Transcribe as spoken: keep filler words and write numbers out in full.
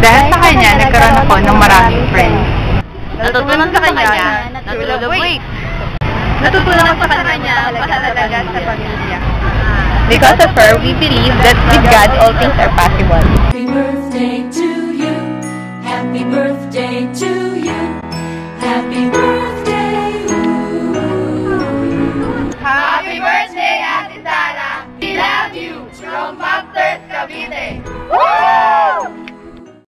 Dahil sa kanya, nagkaroon ako ng maraming friends. Natutunan sa kanya na to love wait. Natutunan sa kanya mahalaga sa pamilya. Because of her, we believe that with God, all things are possible.